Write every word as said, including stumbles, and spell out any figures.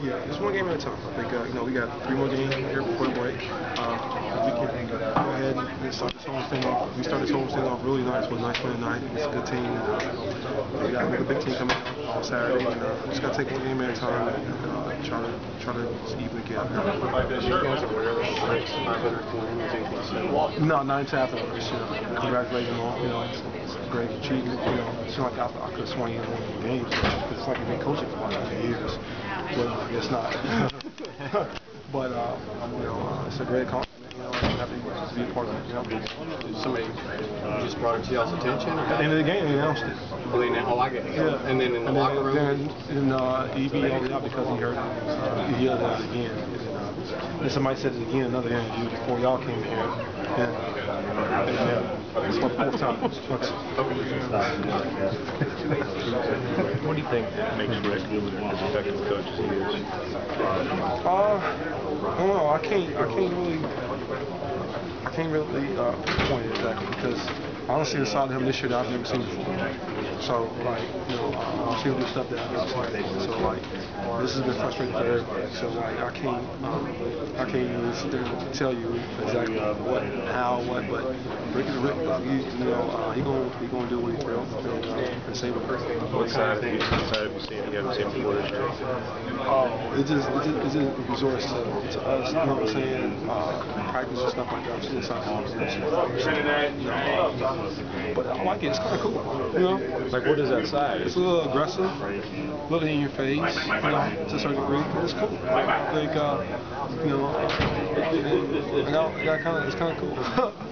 Yeah, it's one game at a time. I think uh, you know we got three more games here before the break. Uh, we can go ahead and start this home thing off. We started this home thing off really nice with a nice win tonight. It's a good team. And, uh, we got another big team coming out on Saturday, and uh, just gotta take one game at a time and uh, try to try to even it out. No, nine tapping. Congratulate them all. You know, it's, it's a great achievement. You know, it's not like I, I could have swung in one of the games because it's like I've been coaching for like years. But uh, I guess not. But uh, you know, uh, it's a great accomplishment. You know, I'm happy to be a part of it. You know, somebody uh, just brought it to y'all's attention. At the end of the game, they announced it. Well, they, oh, I get it. Yeah. And then in the and locker then, room, then, then uh, E B yelled it out because he heard it. Uh, he yelled it out again. And, uh, and somebody said it again, another interview before y'all came here. And, and uh, it's my fourth time. What do you think makes Rick as effective coach as he is? Uh, I don't know. I can't. I can't really. I can't really uh, point it exactly because I don't see the side of him this year that I've never seen before. So like, you know, uh, I've seen him do stuff that I've never seen before. So like, this has been frustrating for everybody. So like, I can't. Um, I can't even sit there and tell you exactly what, how, what. But Rick is Rick. He, you know, uh, he gonna he gonna do what he feels and, uh, and save it. What side have you seen? You haven't seen before this year. Oh, it just it just, it just resorts to, to us. You know what I'm saying? Uh, practice and stuff like that. I've seen something. You know, but I like it. It's kind of cool. You know, like what is that side? It's a little aggressive, a little in your face. You know, to a certain degree, but it's cool. I think uh, you know, I got, I got kind of it's kind of cool.